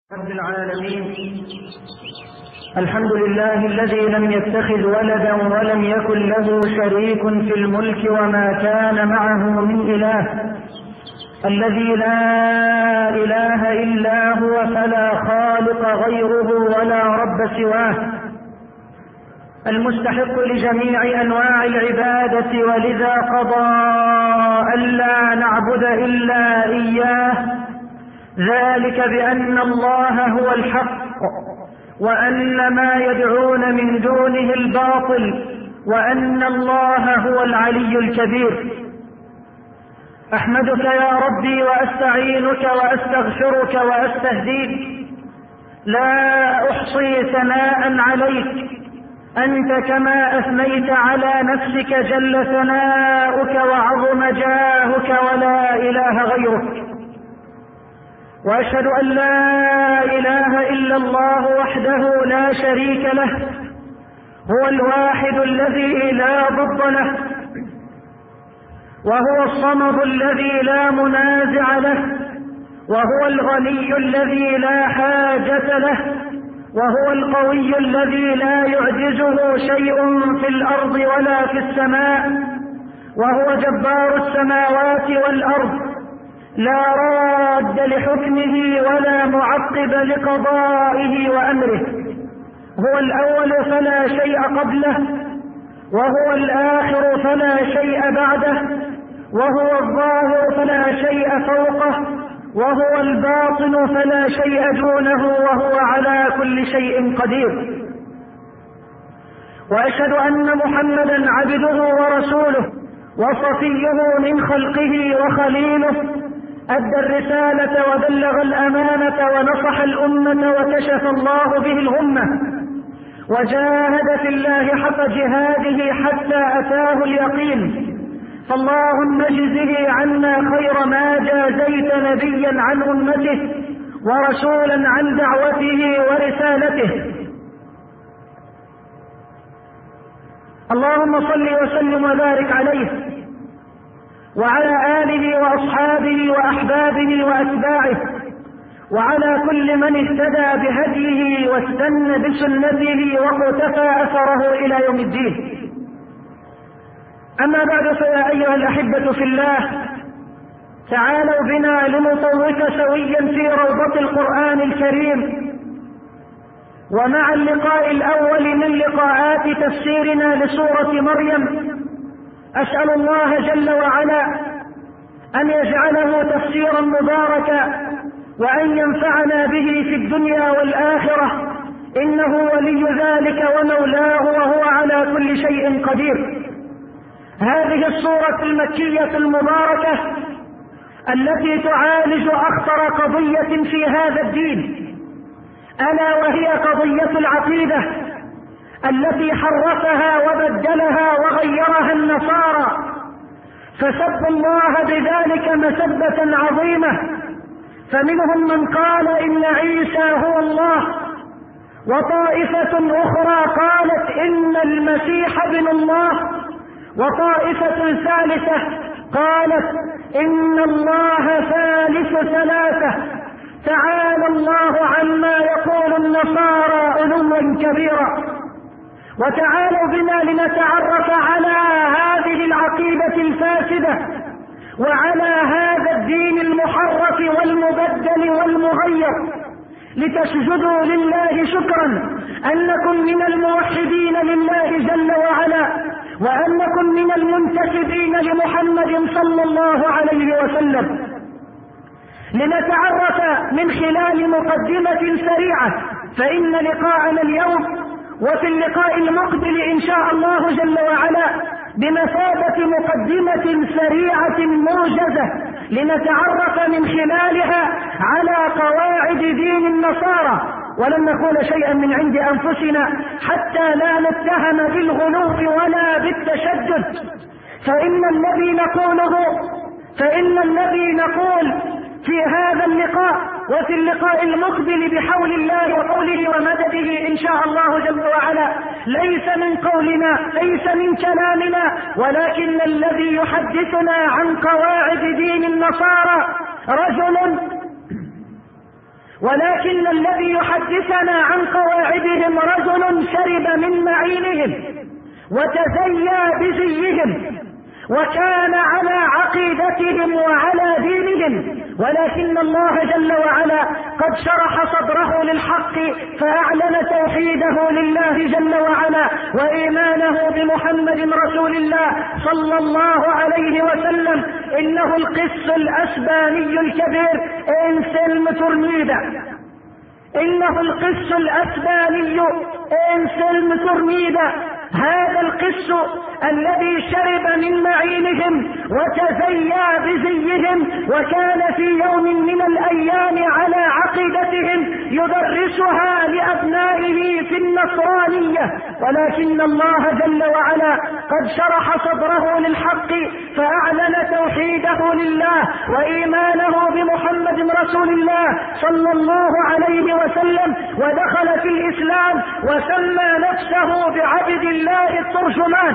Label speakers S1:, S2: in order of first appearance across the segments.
S1: رب العالمين. الحمد لله الذي لم يتخذ ولدا ولم يكن له شريك في الملك وما كان معه من إله، الذي لا إله إلا هو فلا خالق غيره ولا رب سواه، المستحق لجميع أنواع العبادة، ولذا قضى ألا نعبد إلا إياه، ذلك بأن الله هو الحق وأن ما يدعون من دونه الباطل وأن الله هو العلي الكبير. أحمدك يا ربي وأستعينك وأستغفرك وأستهديك، لا أحصي ثناء عليك أنت كما أثنيت على نفسك جل ثناؤك وعظم جاهك ولا إله غيرك، وأشهد أن لا إله إلا الله وحده لا شريك له، هو الواحد الذي لا ضد له، وهو الصمد الذي لا منازع له، وهو الغني الذي لا حاجة له، وهو القوي الذي لا يعجزه شيء في الأرض ولا في السماء، وهو جبار السماوات والأرض، لا راد لحكمه ولا معقب لقضائه وأمره، هو الأول فلا شيء قبله، وهو الآخر فلا شيء بعده، وهو الظاهر فلا شيء فوقه، وهو الباطن فلا شيء دونه، وهو على كل شيء قدير. وأشهد أن محمدا عبده ورسوله وصفيه من خلقه وخليله، أدى الرسالة وبلغ الأمانة ونصح الأمة وكشف الله به الغمة، وجاهد في الله حق جهاده حتى أتاه اليقين، فاللهم اجزه عنا خير ما جازيت نبيا عن أمته ورسولا عن دعوته ورسالته. اللهم صل وسلم وبارك عليه وعلى آله وأصحابه وأحبابه وأتباعه، وعلى كل من اهتدى بهديه واستنى بسنته وقتفى أثره إلى يوم الدين. أما بعد، فيا أيها الأحبة في الله، تعالوا بنا لنطوف سويا في روضة القرآن الكريم، ومع اللقاء الأول من لقاءات تفسيرنا لسورة مريم، أسأل الله جل وعلا أن يجعله تفسيرا مباركا، وأن ينفعنا به في الدنيا والآخرة، إنه ولي ذلك ومولاه وهو على كل شيء قدير. هذه السورة المكية المباركة التي تعالج أخطر قضية في هذا الدين، ألا وهي قضية العقيدة التي حرفها وبدلها وغيرها النصارى، فسبوا الله بذلك مسبة عظيمة، فمنهم من قال إن عيسى هو الله، وطائفة أخرى قالت إن المسيح ابن الله، وطائفة ثالثة قالت إن الله ثالث ثلاثة، تعالى الله عما يقول النصارى علوا كبيرا. وتعالوا بنا لنتعرف على هذه العقيدة الفاسدة وعلى هذا الدين المحرف والمبدل والمغير، لتسجدوا لله شكرا أنكم من الموحدين لله جل وعلا، وأنكم من المنتسبين لمحمد صلى الله عليه وسلم. لنتعرف من خلال مقدمة سريعة، فإن لقاءنا اليوم وفي اللقاء المقبل إن شاء الله جل وعلا بمثابة مقدمة سريعة موجزة، لنتعرف من خلالها على قواعد دين النصارى، ولن نقول شيئا من عند أنفسنا حتى لا نتهم بالغلو ولا بالتشدد، فإن الذي نقول في هذا اللقاء وفي اللقاء المقبل بحول الله وقوله ومدده إن شاء الله جل وعلا ليس من قولنا، ليس من كلامنا، ولكن الذي يحدثنا عن قواعد دين النصارى رجل ولكن الذي يحدثنا عن قواعدهم رجل شرب من معينهم وتزيى بزيهم وكان على عقيدتهم وعلى دينهم، ولكن الله جل وعلا قد شرح صدره للحق فأعلن توحيده لله جل وعلا وإيمانه بمحمد رسول الله صلى الله عليه وسلم. إنه القس الأسباني الكبير إنسلم ترميدة، إنه القس الأسباني إنسلم ترميدة، هذا القس الذي شرب من معينهم وتزيى بزيهم وكان في يوم من الأيام على عقيدتهم يدرسها لأبنائه في النصرانية، ولكن الله جل وعلا قد شرح صدره للحق فأعلن توحيده لله وإيمانه بمحمد رسول الله صلى الله عليه وسلم ودخل في الإسلام وسمى نفسه بعبد الله الترجمان.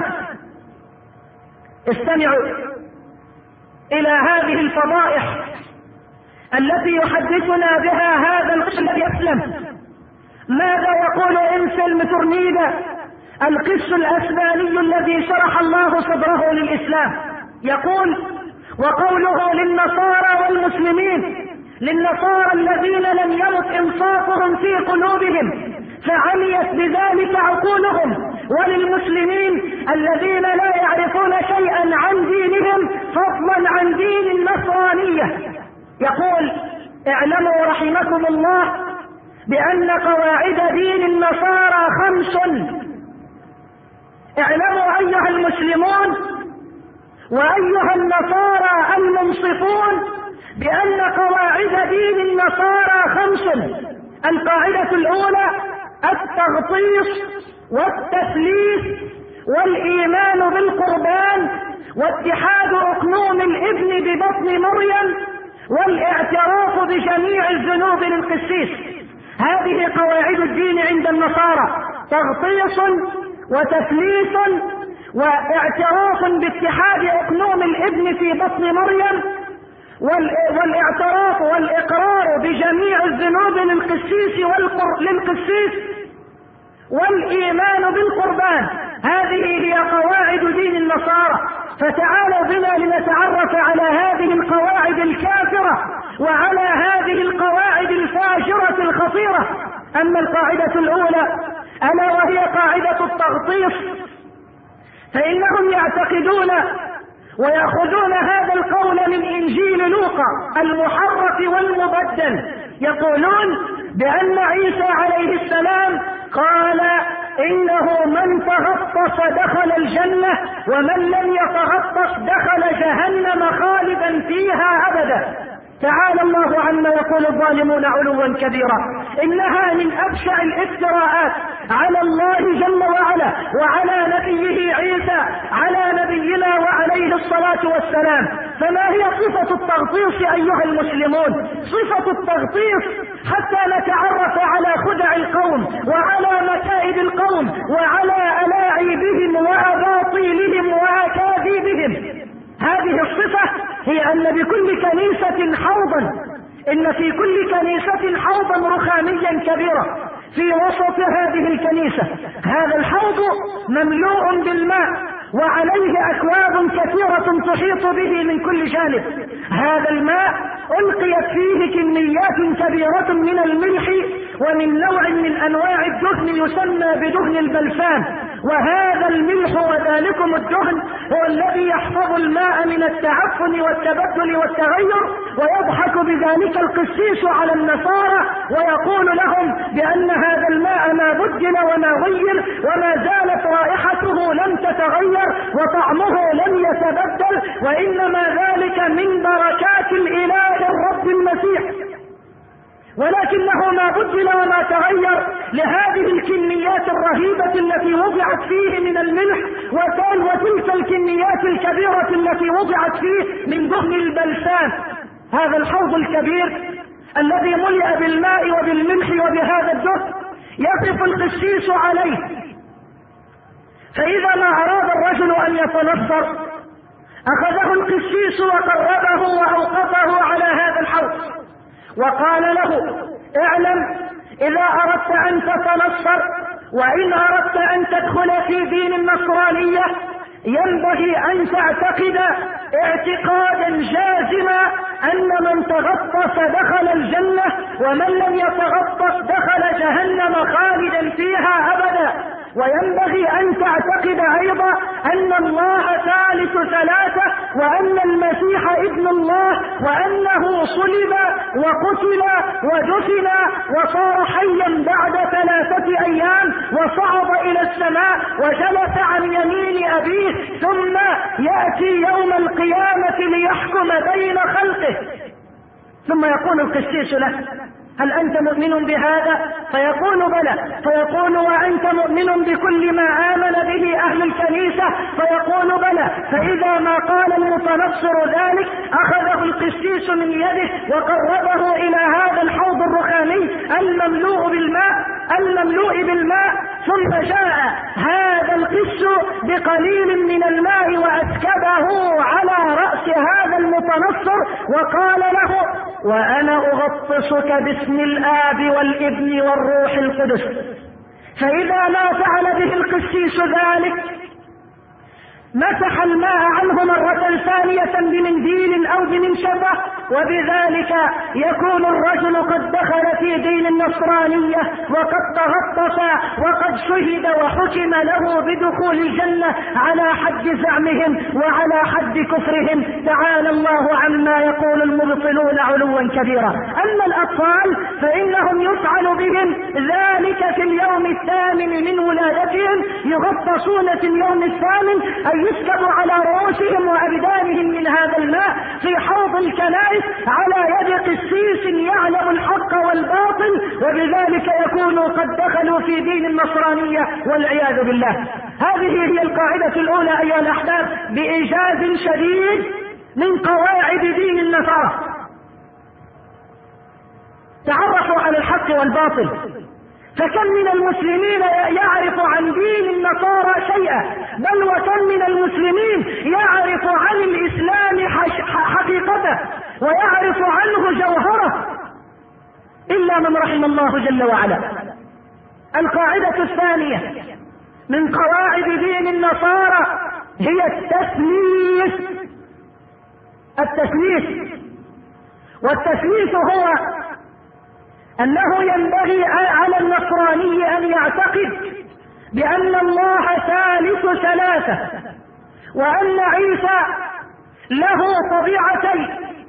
S1: استمعوا إلى هذه الفضائح التي يحدثنا بها هذا القس الذي أسلم. ماذا يقول إنسلم ترميدة القس الأسباني الذي شرح الله صدره للإسلام؟ يقول: وقوله للنصارى والمسلمين، للنصارى الذين لم يمت إنصافهم في قلوبهم فعميت بذلك عقولهم، وللمسلمين الذين لا يعرفون شيئا عن دينهم فضلا عن دين النصرانية. يقول: اعلموا رحمكم الله بأن قواعد دين النصارى 5. اعلموا أيها المسلمون وأيها النصارى المنصفون بأن قواعد دين النصارى 5. القاعدة الأولى التغطيس والتثليث والإيمان بالقربان واتحاد أقنوم الابن ببطن مريم والاعتراف بجميع الذنوب للقسيس. هذه قواعد الدين عند النصارى: تغطيس وتثليث واعتراف باتحاد أقنوم الابن في بطن مريم والاعتراف والإقرار بجميع الذنوب للقسيس والإيمان بالقربان. هذه هي قواعد دين النصارى. فتعالوا بنا لنتعرف على هذه القواعد الكافرة وعلى هذه القواعد الفاجرة الخطيرة. أما القاعدة الأولى ألا وهي قاعدة التغطيس، فإنهم يعتقدون ويأخذون هذا القول من إنجيل لوقا المحرف والمبدل. يقولون بأن عيسى عليه السلام قال: إنه من تغطس دخل الجنة ومن لم يتغطس دخل جهنم خالدا فيها أبدا. تعالى الله عما يقول الظالمون علوا كبيرا. إنها من أبشع الافتراءات على الله جل وعلا وعلى نبيه عيسى على نبينا وعليه الصلاة والسلام. فما هي صفة التغطيس أيها المسلمون؟ صفة التغطيس حتى نتعرف على خدع القوم وعلى مكائد القوم وعلى ألاعيبهم وأباطيلهم وأكاذيبهم. هذه الصفة هي أن بكل كنيسة حوضا، إن في كل كنيسة حوضا رخاميا كبيرا في وسط هذه الكنيسة. هذا الحوض مملوء بالماء وعليه أكواب كثيرة تحيط به من كل جانب. هذا الماء ألقيت فيه كميات كبيرة من الملح ومن نوع من أنواع الدهن يسمى بدهن البلسام. وهذا الملح وذلكم الدهن هو الذي يحفظ الماء من التعفن والتبدل والتغير. ويضحك بذلك القسيس على النصارى ويقول لهم بأن هذا الماء ما بدل وما غير وما زالت رائحته لم تتغير وطعمه لم يتبدل، وإنما ذلك من بركات الإله الرب المسيح، ولكنه ما بدل وما تغير لهذه الكميات الرهيبة التي وضعت فيه من الملح وتلك الكميات الكبيرة التي وضعت فيه من دهن البلسام. هذا الحوض الكبير الذي ملئ بالماء وبالملح وبهذا الدهن يقف القسيس عليه، فإذا ما أراد الرجل أن يتنصر أخذه القسيس وقربه وأوقفه على هذا الحوض وقال له: اعلم إذا أردت أن تتنصر وإن أردت أن تدخل في دين النصرانية ينبغي أن تعتقد اعتقادا جازما أن من تغطس دخل الجنة ومن لم يتغطس دخل جهنم خالدا فيها أبدا. وينبغي أن تعتقد أيضا أن الله ثالث ثلاثة وأن المسيح ابن الله وأنه صلب وقتل ودفن وصار حيا بعد 3 أيام وصعد إلى السماء وجلس عن يمين أبيه ثم يأتي يوم القيامة ليحكم بين خلقه. ثم يقول القسيس له: هل أنت مؤمن بهذا؟ فيقول بلى. فيقول: وأنت مؤمن بكل ما آمن به أهل الكنيسة؟ فيقول بلى. فإذا ما قال المتنصر ذلك أخذه القسيس من يده وقربه إلى هذا الحوض الرخامي المملوء بالماء ثم جاء هذا القس بقليل من الماء وأسكبه على رأس هذا المتنصر وقال له: وأنا أغطسك باسم الآب والابن والروح القدس. فإذا ما فعل به القسيس ذلك مسح الماء عنه مرة ثانية بمنديل أو بمنشفة، وبذلك يكون الرجل قد دخل في دين النصرانية وقد تغطس وقد شهد وحكم له بدخول الجنة على حد زعمهم وعلى حد كفرهم. تعالى الله عما يقول المبطلون علوا كبيرا. أما الأطفال فإنهم يفعل بهم ذلك في اليوم 8 من ولادتهم، يغطسون في اليوم 8 أي يسكب على رؤوسهم وأبدانهم من هذا الماء في حوض الكنائس على يد قسيس يعلم الحق والباطل، وبذلك يكونوا قد دخلوا في دين النصرانية والعياذ بالله. هذه هي القاعدة الأولى أيها الأحباب بإيجاز شديد من قواعد دين النصارى. تعرفوا على الحق والباطل. فكم من المسلمين يعرف عن دين النصارى شيئا، بل وكم من المسلمين يعرف عن الإسلام حقيقته ويعرف عنه جوهره، إلا من رحم الله جل وعلا. القاعدة الثانية من قواعد دين النصارى هي التثليث. والتثليث هو أنه ينبغي على النصراني أن يعتقد بأن الله ثالث ثلاثة، وأن عيسى له طبيعتين: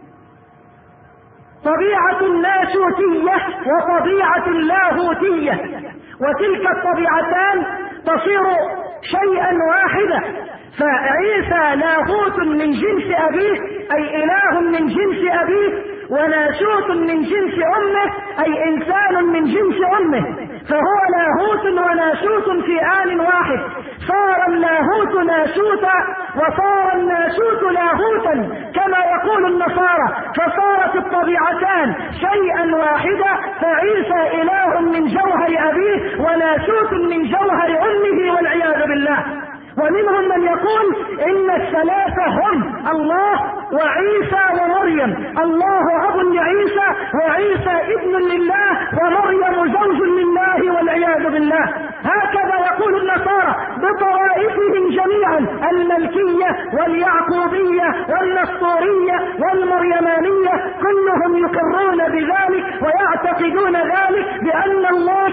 S1: طبيعة ناسوتية وطبيعة لاهوتية، وتلك الطبيعتان تصير شيئا واحدا. فعيسى لاهوت من جنس أبيه أي إله من جنس أبيه، وناسوت من جنس أمه أي إنسان من جنس أمه، فهو لاهوت وناسوت في آن واحد. صار اللاهوت ناسوتا وصار الناسوت لاهوتا كما يقول النصارى، فصارت الطبيعتان شيئا واحدا، فعيسى إله من جوهر أبيه وناسوت من جوهر أمه والعياذ بالله. ومنهم من يقول إن الثلاثة هم الله وعيسى ومريم، الله أب لعيسى وعيسى ابن لله ومريم زوج لله والعياذ بالله. هكذا يقول النصارى بطوائفهم جميعا: الملكية واليعقوبية والنسطورية والمريمانية، كلهم يقرون بذلك ويعتقدون ذلك بأن الله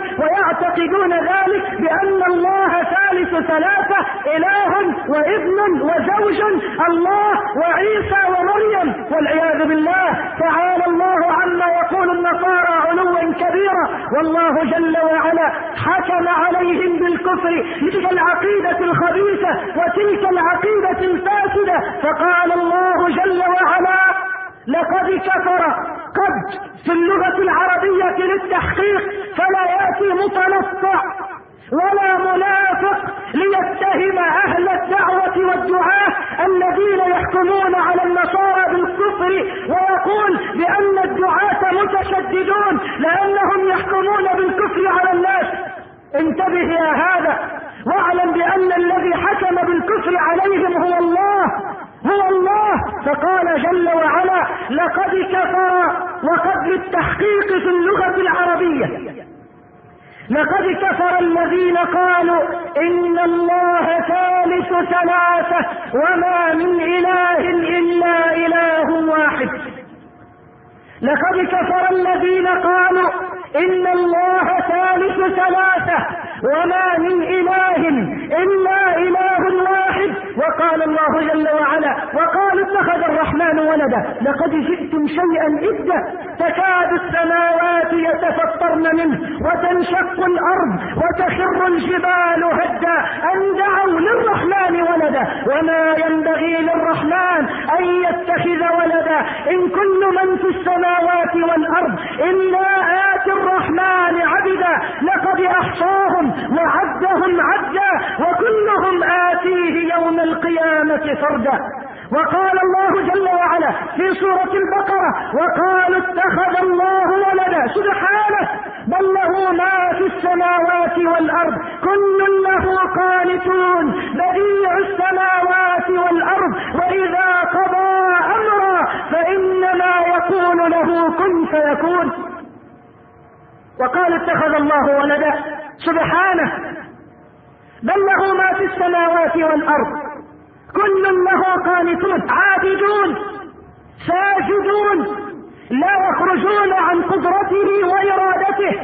S1: ثالث ثلاثة، إله وابن وزوج، الله وعيسى ومريم والعياذ بالله. تعالى الله عما يقول النصارى علوا كبيرا، والله جل وعلا حكم عليهم بالكفر تلك العقيدة الخبيثة وتلك العقيدة الفاسدة، فقال الله جل وعلا: لقد كفر. قد في اللغة العربية للتحقيق، فلا يأتي متنطع ولا منافق ليتهم أهل الدعوة والدعاة الذين يحكمون على النصارى بالكفر ويقول بأن الدعاة متشددون لأنهم يحكمون بالكفر على الناس. انتبه يا هذا، واعلم بأن الذي حكم بالكفر عليهم هو الله، هو الله. فقال جل وعلا: لقد كفر، وقد للتحقيق في اللغة العربية، لقد كفر الذين قالوا إن الله ثالث ثلاثة وما من إله إلا إله واحد. لقد كفر الذين قالوا إن الله ثالث ثلاثة وما من إله إلا إله واحد. وقال الله جل وعلا: وقالوا اتخذ الرحمن ولدا لقد جئتم شيئا إدا، تكاد السماوات يتفطرن منه وتنشق الأرض وتخر الجبال هدا أن دعوا للرحمن ولدا وما ينبغي للرحمن أن يتخذ ولدا إن كل من في السماوات والأرض إلا آتي الرحمن عبدا لقد أحصاهم وعدهم عدا وكلهم آتيه يوم القيامة فردا. وقال الله جل وعلا في سورة البقرة: وقالوا اتخذ الله ولدا. سبحانه، بل له ما في السماوات والأرض كل له قانتون بديع السماوات والأرض وإذا قضى أمرا فإنما يقول له كن فيكون. وقال اتخذ الله ولدا. سبحانه، بل له ما في السماوات والأرض كل له قانتون عابدون ساجدون لا يخرجون عن قدرته وإرادته،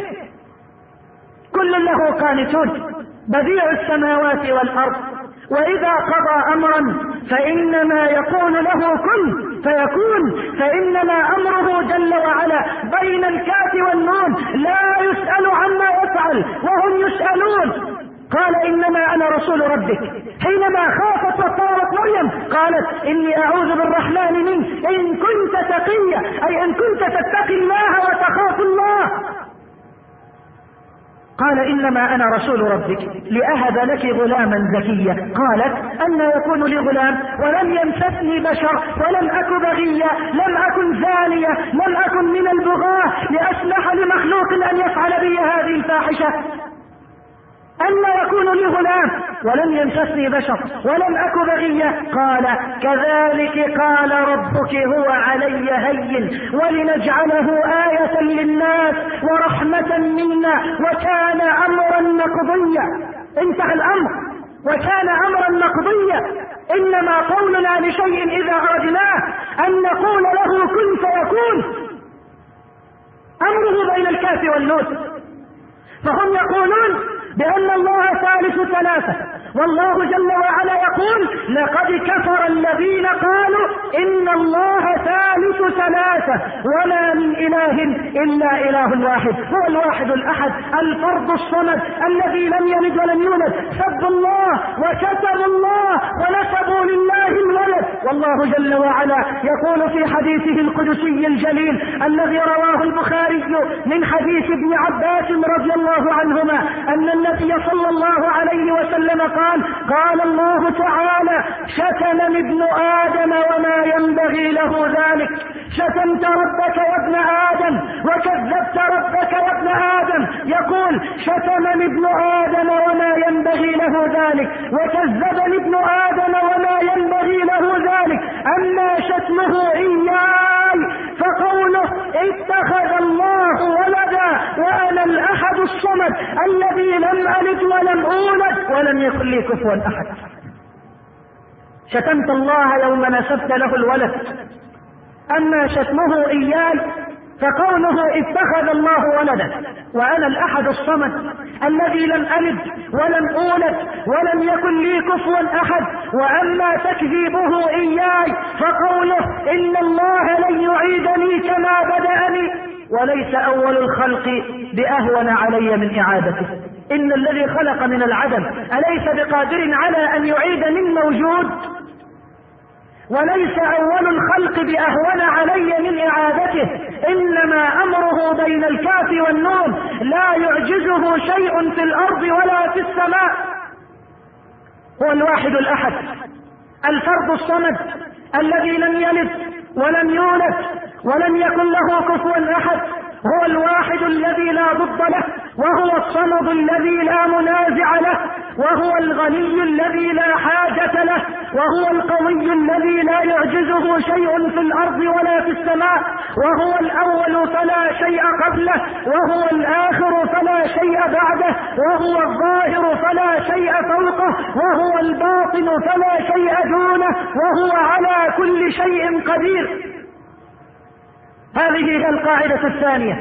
S1: كل له قانتون بديع السماوات والأرض وإذا قضى أمرا فإنما يقول له كن فيكون. فإنما أمره جل وعلا بين الكاف والنون، لا يسأل عما يفعل وهم يسألون. قال: إنما أنا رسول ربك. حينما خافت وصارت مريم قالت: إني أعوذ بالرحمن منك إن كنت تقيا، أي إن كنت تتقي الله وتخاف الله. قال: إنما أنا رسول ربك لأهب لك غلاما زكيا. قالت: أن يكون لي غلام ولم يمسسني بشر ولم أك بغيا لم أكن زانية لم أكن من البغاة لأسمح لمخلوق أن يفعل بي هذه الفاحشة. أن يكون لي غلام ولم يمسسني بشر ولم أك بغيا. قال: كذلك قال ربك هو علي هين ولنجعله آية للناس ورحمة منا وكان أمرا مقضيا. انتهى الأمر وكان أمرا مقضيا. إنما قولنا لشيء إذا أردناه أن نقول له كن فيكون. أمره بين الكاف والنون. فهم يقولون بأن الله ثالث ثلاثة، والله جل وعلا يقول: لقد كفر الذين قالوا إن الله ثالث ثلاثة وما من إله إلا إله واحد. هو الواحد الأحد الفرد الصمد الذي لم يلد ولم يولد. سبوا الله وكتموا الله ونسبوا لله الولد. والله جل وعلا يقول في حديثه القدسي الجليل الذي رواه البخاري من حديث ابن عباس رضي الله عنهما أن النبي صلى الله عليه وسلم قال: قال الله تعالى: شتمني ابن آدم وما ينبغي له ذلك. شتمت ربك يا ابن آدم وكذبت ربك يا ابن آدم. يقول: شتمني ابن آدم وما ينبغي له ذلك وكذبني ابن آدم وما ينبغي له ذلك. أما شتمه إياي فقوله: اتخذ الله ولدا وأنا الأحد الصمد الذي لم ألد ولم أولد ولم يكن لي كفوا أحد. شتمت الله يوم نسبت له الولد. أما شتمه إياي فقوله: اتخذ الله ولدا وأنا الأحد الصمد الذي لم ألد ولم أولد ولم يكن لي كفوا أحد. وأما تكذيبه إياي فقوله: إن الله لن يعيدني كما بدأني وليس أول الخلق بأهون علي من إعادته. إن الذي خلق من العدم أليس بقادر على أن يعيد من موجود؟ وليس أول الخلق بأهون علي من إعادته. إنما أمره بين الكاف والنون، لا يعجزه شيء في الأرض ولا في السماء. هو الواحد الأحد الفرد الصمد الذي لم يلد ولم يولد ولم يكن له كفوا أحد. هو الواحد الذي لا ضد له، وهو الصمد الذي لا منازع له، وهو الغني الذي لا حاجة له، وهو القوي الذي لا يعجزه شيء في الأرض ولا في السماء، وهو الأول فلا شيء قبله، وهو الآخر فلا شيء بعده، وهو الظاهر فلا شيء فوقه، وهو الباطن فلا شيء دونه، وهو على كل شيء قدير. هذه هي القاعدة الثانية.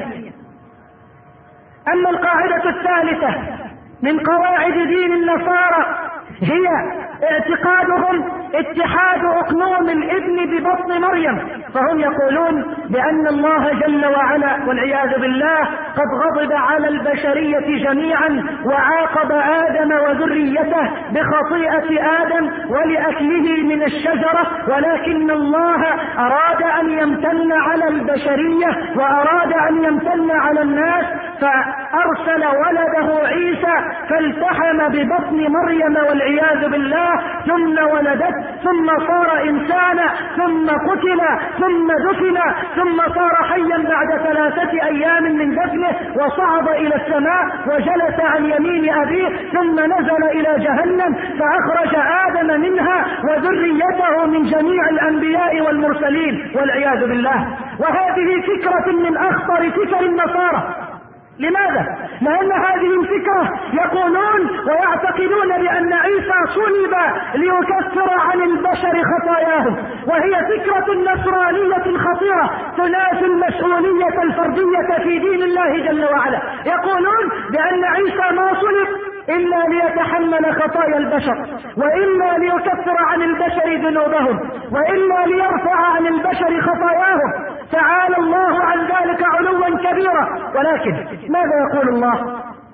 S1: أما القاعدة الثالثة من قواعد دين النصارى هي اعتقادهم اتحاد أقنوم الابن ببطن مريم، فهم يقولون بأن الله جل وعلا والعياذ بالله قد غضب على البشرية جميعا وعاقب آدم وذريته بخطيئة آدم ولأكله من الشجرة، ولكن الله أراد أن يمتن على البشرية وأراد أن يمتن على الناس فأرسل ولده عيسى فالتحم ببطن مريم والعياذ بالله، ثم ولدت، ثم صار إنسانا، ثم قتل، ثم دفن، ثم صار حيا بعد 3 أيام من دفنه، وصعد إلى السماء وجلس عن يمين أبيه، ثم نزل إلى جهنم فأخرج آدم منها وذريته من جميع الأنبياء والمرسلين والعياذ بالله. وهذه فكرة من أخطر فكر النصارى. لماذا؟ لأن هذه الفكرة يقولون ويعتقدون بأن عيسى صلب ليكفر عن البشر خطاياهم، وهي فكرة نصرانية خطيرة تنافي المسؤولية الفردية في دين الله جل وعلا. يقولون بأن عيسى ما صلب إلا ليتحمل خطايا البشر، وإلا ليكفر عن البشر ذنوبهم، وإلا ليرفع عن البشر خطاياهم. تعالى الله عن ذلك علوا كبيرا. ولكن ماذا يقول الله؟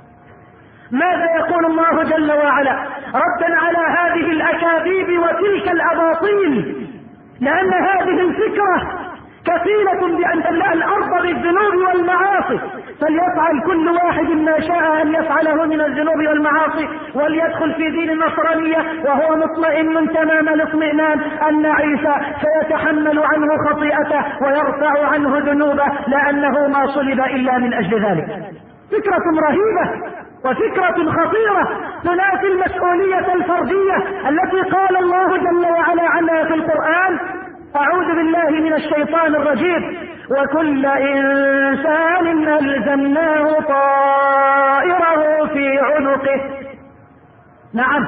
S1: ماذا يقول الله جل وعلا ردا على هذه الأكاذيب وتلك الأباطيل؟ لأن هذه الفكرة كفيلة بأن تملأ الأرض بالذنوب والمعاصي، فليفعل كل واحد ما شاء أن يفعله من الذنوب والمعاصي، وليدخل في دين النصرانية وهو مطمئن تمام الاطمئنان أن عيسى سيتحمل عنه خطيئته ويرفع عنه ذنوبه، لأنه ما صلب إلا من أجل ذلك. فكرة رهيبة وفكرة خطيرة تنافي المسؤولية الفردية التي قال الله جل وعلا عنها في القرآن: أعوذ بالله من الشيطان الرجيم: وكل إنسان ألزمناه طائره في عنقه. نعم،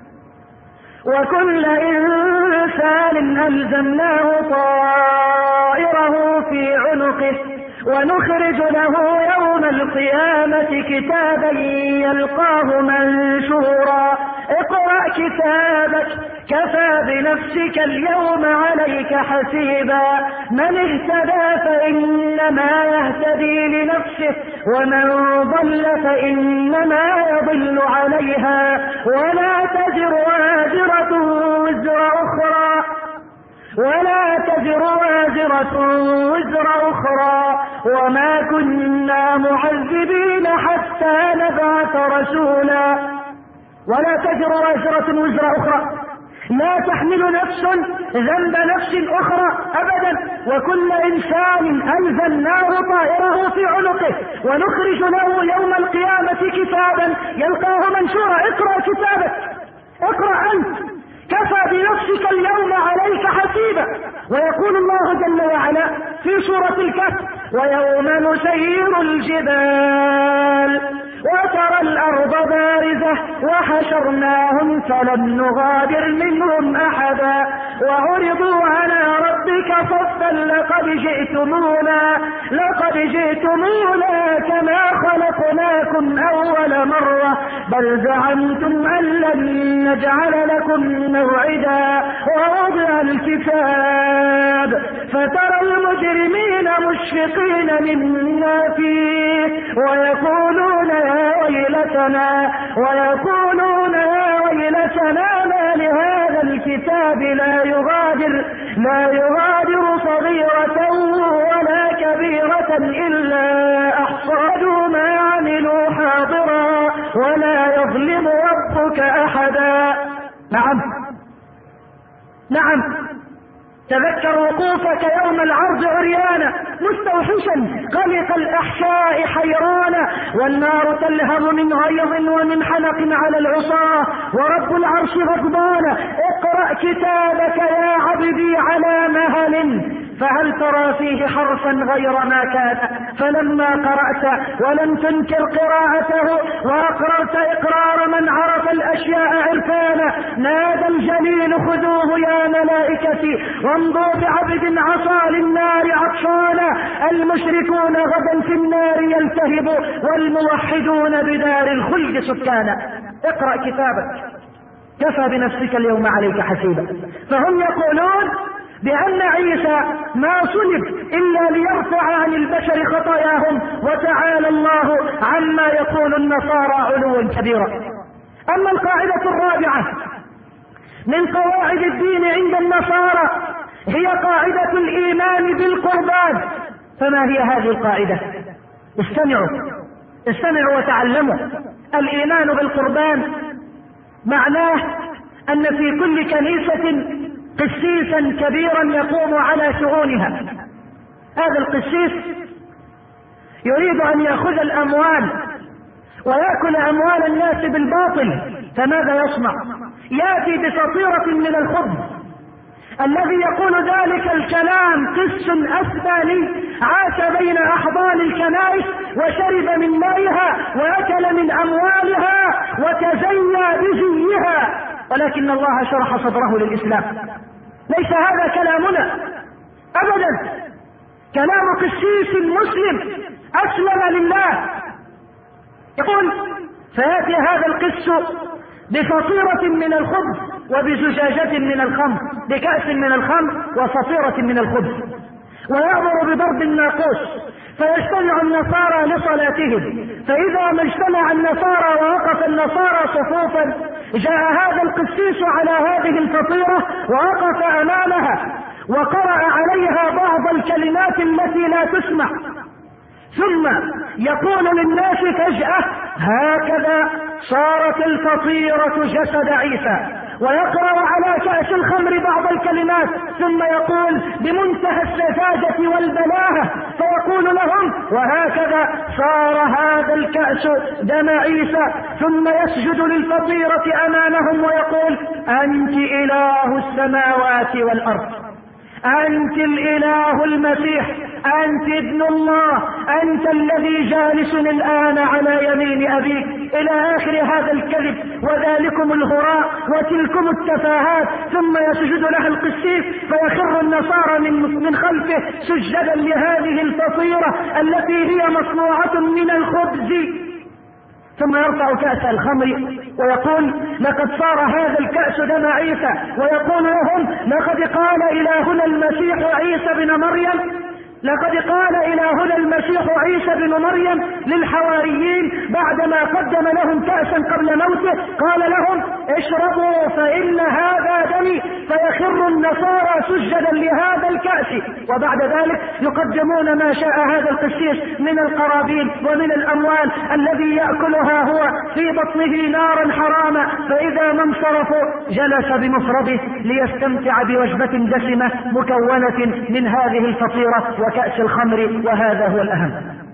S1: وكل إنسان ألزمناه طائره في عنقه ونخرج له يوم القيامة كتابا يلقاه منشورا. اقرأ كتابك كفى بنفسك اليوم عليك حسيبا. من اهتدى فإنما يهتدي لنفسه، ومن ضل فإنما يضل عليها، ولا تزر وازرة وزر أخرى، وما كنا معذبين حتى نبعث رسولا. ولا تزر وازرة وزر أخرى، لا تحمل نفس ذنب نفس أخرى أبدا. وكل إنسان ألزمناه طائره في عنقه ونخرج له يوم القيامة كتابا يلقاه منشورا. اقرأ كتابك، اقرأ أنت، كفى بنفسك اليوم عليك حسيبا. ويقول الله جل وعلا في سورة الكهف: ويوم نسير الجبال وترى الأرض بارزة وحشرناهم فلم نغادر منهم أحدا وعرضوا على ربك صفا لقد جئتمونا كما خلقناكم أول مرة بل زعمتم أن لن نجعل لكم موعدا. ووضع الكتاب فترى المجرمين مشفقين مما فيه ويقولون يا ويلتنا ما لهذا الكتاب لا يغادر صغيرة ولا كبيرة إلا أحصاها ما عملوا حاضرا ولا يظلم ربك أحدا. نعم، تذكر وقوفك يوم العرض عريانا مستوحشا قلق الأحشاء حيرانا، والنار تلهب من غيظ ومن حنق على العصاة، ورب العرش غضبان. اقرأ كتابك يا عبدي على مهل، فهل ترى فيه حرفا غير ما كان؟ فلما قرأت ولم تنكر قراءته وأقررت إقرار من عرف الأشياء عرفانا، نادى الجليل خذوه يا ملائكتي وامضوا بعبد عصى للنار عطشانا. المشركون غدا في النار يلتهبوا، والموحدون بدار الخلد سكانا. اقرأ كتابك، كفى بنفسك اليوم عليك حسيبا. فهم يقولون بأن عيسى ما صلب إلا ليرفع عن البشر خطاياهم، وتعالى الله عما يقول النصارى علوا كبيرا. أما القاعدة الرابعة من قواعد الدين عند النصارى هي قاعدة الإيمان بالقربان. فما هي هذه القاعدة؟ استمعوا وتعلموا. الإيمان بالقربان معناه أن في كل كنيسة قسيسا كبيرا يقوم على شؤونها. هذا القسيس يريد أن يأخذ الأموال ويأكل أموال الناس بالباطل، فماذا يصنع؟ يأتي بفطيرة من الخبز. الذي يقول ذلك الكلام قس أسباني عاش بين أحضان الكنائس وشرب من مائها وأكل من أموالها وتزيى بزيها، ولكن الله شرح صدره للإسلام. ليس هذا كلامنا أبدا، كلام قسيس مسلم أسلم لله. يقول فيأتي هذا القس بفطيرة من الخبز وبزجاجة من الخمر، بكأس من الخمر وفطيرة من الخبز، ويأمر بضرب الناقوس، فيجتمع النصارى لصلاتهم. فإذا ما اجتمع النصارى ووقف النصارى صفوفا، جاء هذا القسيس على هذه الفطيرة ووقف أمامها وقرأ عليها بعض الكلمات التي لا تسمع، ثم يقول للناس فجأة هكذا صارت الفطيرة جسد عيسى، ويقرأ على كأس الخمر بعض الكلمات، ثم يقول بمنتهى السذاجة والبلاهة فيقول لهم وهكذا صار هذا الكأس دم عيسى، ثم يسجد للفطيرة أمامهم ويقول أنت إله السماوات والأرض، أنت الإله المسيح، أنت ابن الله، أنت الذي جالس الآن على يمين أبيك، إلى آخر هذا الكذب وذلكم الهراء وتلكم التفاهات. ثم يسجد له القسيس فيخر النصارى من خلفه سجدا لهذه الفطيرة التي هي مصنوعة من الخبز، ثم يرفع كأس الخمر ويقول لقد صار هذا الكأس دم عيسى، ويقول لهم لقد قال إلهنا المسيح عيسى بن مريم، لقد قال إلهنا المسيح عيسى بن مريم للحواريين بعدما قدم لهم كأسا قبل موته، قال لهم اشربوا فإن هذا دمي، فيخر النصارى سجدا لهذا الكأس، وبعد ذلك يقدمون ما شاء هذا القسيس من القرابين ومن الأموال الذي يأكلها هو في بطنه نارا حراما. فإذا ما انصرفوا جلس بمفرده ليستمتع بوجبة دسمة مكونة من هذه الفطيرة وكأس الخمر، وهذا هو الأهم.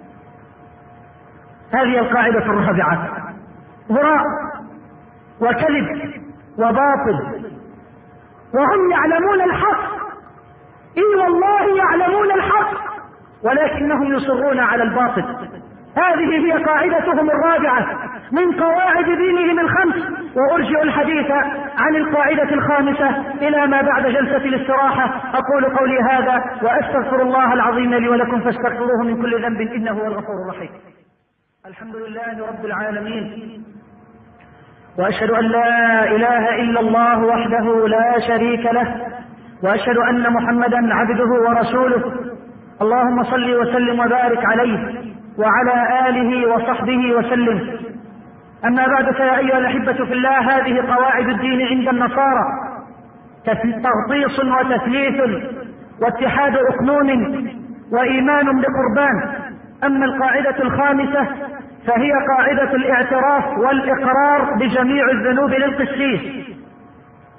S1: هذه القاعدة الرابعة، هراء وكذب وباطل، وهم يعلمون الحق، إي والله يعلمون الحق، ولكنهم يصرون على الباطل. هذه هي قاعدتهم الرابعة من قواعد دينهم الخمس. وأرجع الحديث عن القاعدة الخامسة إلى ما بعد جلسة الاستراحة. أقول قولي هذا وأستغفر الله العظيم لي ولكم فاستغفروه من كل ذنب إنه هو الغفور الرحيم. الحمد لله رب العالمين، وأشهد أن لا إله إلا الله وحده لا شريك له، وأشهد أن محمدا عبده ورسوله. اللهم صل وسلم وبارك عليه وعلى آله وصحبه وسلم. أما بعد، فيا أيها الأحبة في الله، هذه قواعد الدين عند النصارى: تغطيس وتثليث واتحاد أقنوم وإيمان بقربان. أما القاعدة الخامسة فهي قاعدة الاعتراف والإقرار بجميع الذنوب للقسيس.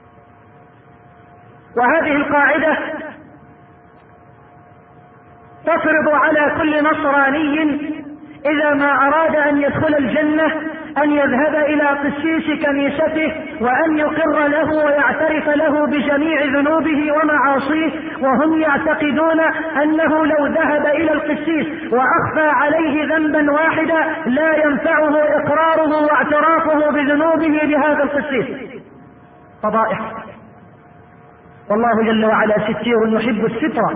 S1: وهذه القاعدة تفرض على كل نصراني إذا ما أراد أن يدخل الجنة أن يذهب إلى قسيس كنيسته وأن يقر له ويعترف له بجميع ذنوبه ومعاصيه، وهم يعتقدون أنه لو ذهب إلى القسيس وأخفى عليه ذنبا واحدا لا ينفعه إقراره واعترافه بذنوبه بهذا القسيس. فضائح. والله جل وعلا ستير يحب الستر.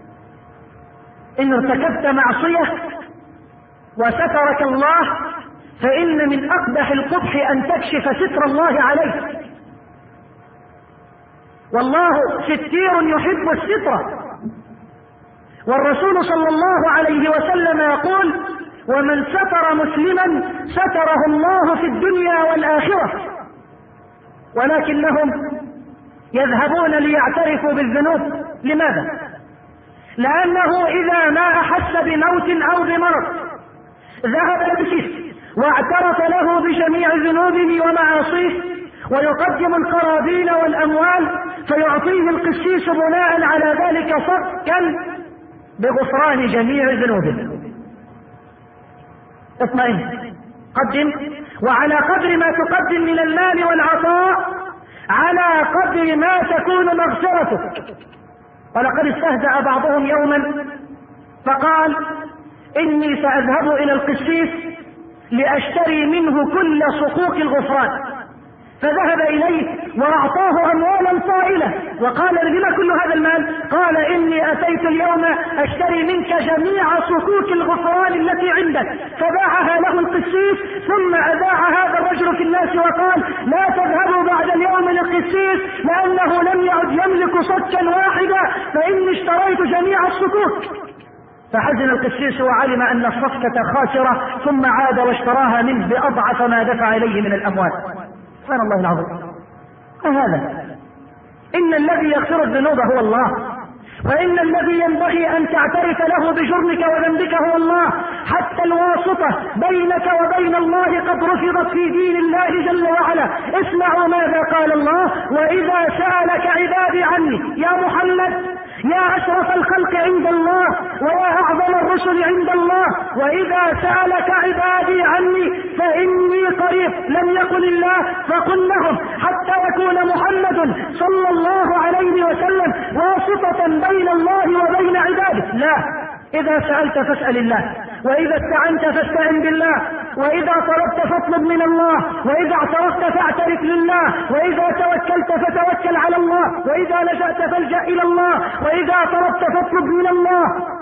S1: إن ارتكبت معصية وسترك الله فإن من أقبح القبح أن تكشف ستر الله عليك. والله ستير يحب الستر. والرسول صلى الله عليه وسلم يقول: ومن ستر مسلما ستره الله في الدنيا والآخرة. ولكنهم يذهبون ليعترفوا بالذنوب. لماذا؟ لأنه إذا ما أحس بموت أو بمرض ذهب القسيس واعترف له بجميع ذنوبه ومعاصيه، ويقدم القرابين والأموال فيعطيه القسيس بناء على ذلك صكا بغفران جميع ذنوبه. اطمئن، قدم، وعلى قدر ما تقدم من المال والعطاء على قدر ما تكون مغفرتك. ولقد استهزأ بعضهم يوما فقال: إني سأذهب إلى القسيس لأشتري منه كل صكوك الغفران. فذهب إليه وأعطاه أموالا طائلة وقال: لما كل هذا المال؟ قال: إني أتيت اليوم أشتري منك جميع صكوك الغفران التي عندك. فباعها له القسيس، ثم أذاع هذا الرجل في الناس وقال: لا تذهبوا بعد اليوم للقسيس لأنه لم يعد يملك صكا واحدا فإني اشتريت جميع الصكوك. فحزن القسيس وعلم أن الصفقة خاسرة، ثم عاد واشتراها منه بأضعف ما دفع إليه من الأموال. سبحان الله العظيم. هذا إن الذي يغفر الذنوب هو الله، وإن الذي ينبغي أن تعترف له بجرمك وذنبك هو الله. حتى الواسطة بينك وبين الله قد رفضت في دين الله جل وعلا. اسمعوا ماذا قال الله: وإذا سألك عبادي عني. يا محمد، يا أشرف الخلق عند الله ويا أعظم الرسل عند الله، وإذا سألك عبادي عني فإني قريب. لم يقل الله فقل لهم، حتى يكون محمد صلى الله عليه وسلم واسطة بين الله وبين عباده. لا، إذا سألت فاسأل الله، وإذا استعنت فاستعن بالله، وإذا طلبت فاطلب من الله، وإذا اعترفت فاعترف لله، وإذا توكلت فتوكل على الله، وإذا لجأت فالجأ إلى الله، وإذا طلبت فاطلب من الله.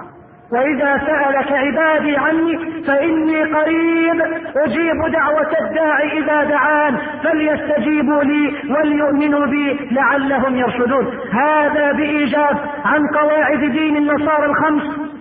S1: وإذا سألك عبادي عني فإني قريب أجيب دعوة الداعي إذا دعان فليستجيبوا لي وليؤمنوا بي لعلهم يرشدون. هذا بإيجاز عن قواعد دين النصارى الخمس.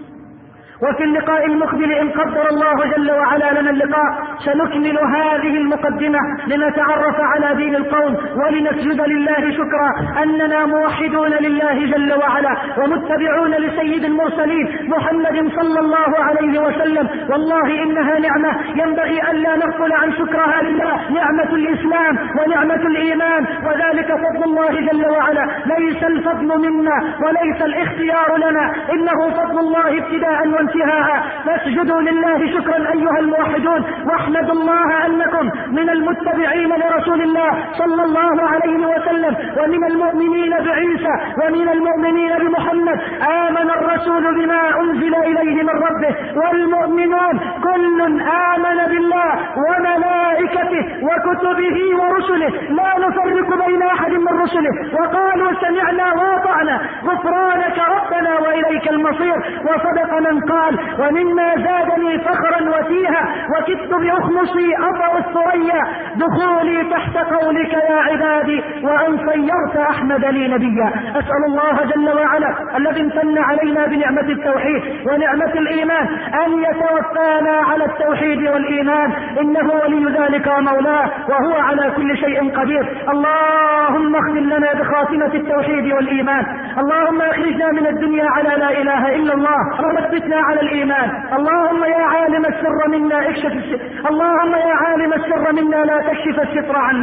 S1: وفي اللقاء المقبل إن قدر الله جل وعلا لنا اللقاء سنكمل هذه المقدمة لنتعرف على دين القوم ولنسجد لله شكرا أننا موحدون لله جل وعلا ومتبعون لسيد المرسلين محمد صلى الله عليه وسلم. والله إنها نعمة ينبغي ألا نغفل عن شكرها لله، نعمة الإسلام ونعمة الإيمان، وذلك فضل الله جل وعلا. ليس الفضل منا وليس الاختيار لنا، إنه فضل الله ابتداء وانتهاء. فاسجدوا لله شكرا أيها الموحدون، واحمدوا الله أنكم من المتبعين لرسول الله صلى الله عليه وسلم ومن المؤمنين بعيسى ومن المؤمنين بمحمد. آمن الرسول بما أنزل إليه من ربه والمؤمنون كل آمن بالله وملائكته وكتبه ورسله لا نفرق بين أحد من رسله وقالوا سمعنا وأطعنا غفرانك ربنا وإليك المصير. وصدق من قال: ومما زادني فخرا وتيها وكدت بأخمصي أطأ الثريا دخولي تحت قولك يا عبادي وأن صيرت أحمد لي نبيا. أسأل الله جل وعلا الذي امتن علينا بنعمة التوحيد ونعمة الإيمان أن يتوفانا على التوحيد والإيمان، إنه ولي ذلك ومولاه وهو على كل شيء قدير. اللهم اختم لنا بخاتمة التوحيد والإيمان، اللهم اخرجنا من الدنيا على لا إله إلا الله، اللهم اثبتنا على الإيمان. اللهم يا عالم السر منا اكشف اللهم يا عالم السر منا لا تكشف الستر عنا.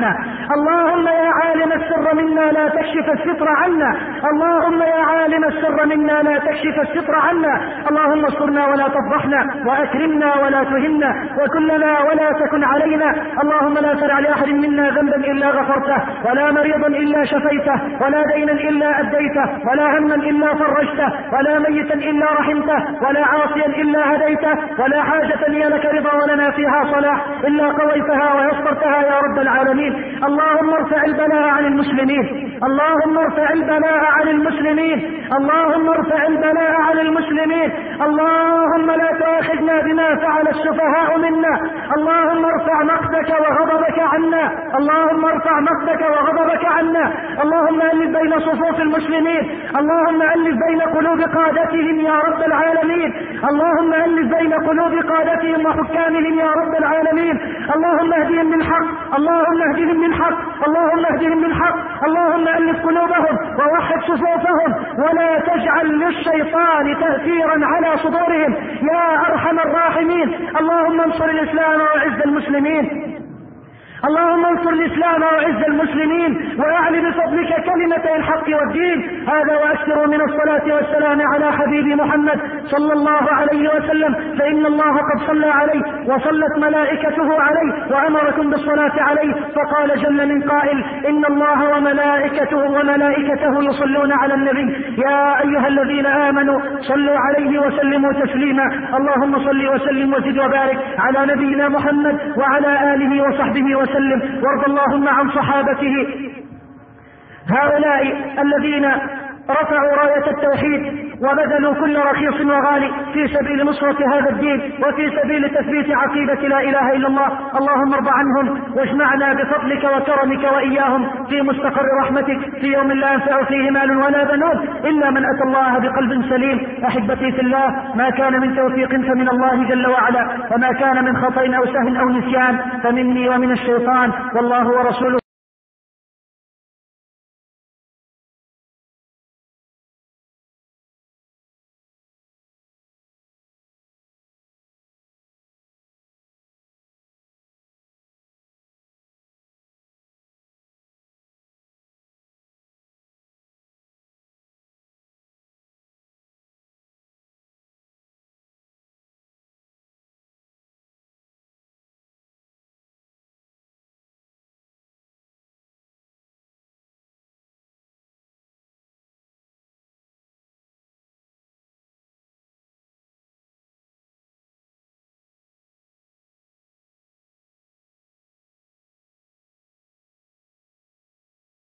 S1: اللهم يا عالم السر منا لا تكشف الستر عنا، اللهم يا عالم السر منا لا تكشف الستر عنا. اللهم استرنا ولا تفضحنا، وأكرمنا ولا تهنا، وكلنا ولا تكن علينا. اللهم لا تدع لأحد منا ذنبا إلا غفرته، ولا مريضا إلا شفيته، ولا دينا إلا أديته، ولا هما إلا فرجته، ولا ميتا إلا رحمته، ولا عاصيا إلا هديته، ولا حاجة هي لك رضا ولنا فيها صلاح إلا قضيتها ويسرتها يا رب العالمين. اللهم ارفع البلاء عن المسلمين، اللهم ارفع البلاء عن المسلمين، اللهم ارفع البلاء عن المسلمين. اللهم لا تؤاخذنا بما فعل السفهاء منا، اللهم ارفع مقتك وغضبك عنا، اللهم ارفع مقتك وغضبك عنا. اللهم ألف بين صفوف المسلمين، اللهم ألف بين قلوب قادتهم يا رب العالمين، اللهم ألف بين قلوب قادتهم وحكامهم يا رب العالمين. اللهم اهدهم للحق، اللهم اهدهم للحق، اللهم اهدهم للحق. اللهم ألف قلوبهم ووحد صفوفهم، ولا تجعل للشيطان تأثيرا على صدورهم يا أرحم الراحمين. اللهم انصر الإسلام وأعز المسلمين، اللهم انصر الإسلام وأعز المسلمين، وأعل بفضلك كلمة الحق والدين. هذا وأكثر من الصلاة والسلام على حبيب محمد صلى الله عليه وسلم، فإن الله قد صلى عليه وصلت ملائكته عليه وأمركم بالصلاة عليه، فقال جل من قائل: إن الله وملائكته يصلون على النبي يا أيها الذين آمنوا صلوا عليه وسلموا تسليما. اللهم صل وسلم وزد وبارك على نبينا محمد وعلى آله وصحبه وسلم. وارض اللهم عن صحابته هؤلاء الذين رفعوا راية التوحيد وبذلوا كل رخيص وغالي في سبيل نصرة هذا الدين وفي سبيل تثبيت عقيدة لا إله إلا الله. اللهم ارض عنهم واجمعنا بفضلك وكرمك وإياهم في مستقر رحمتك في يوم لا ينفع فيه مال ولا بنون إلا من أتى الله بقلب سليم. أحبتي في الله، ما كان من توفيق فمن الله جل وعلا، وما كان من خطأ أو سهو أو نسيان فمني ومن الشيطان، والله ورسوله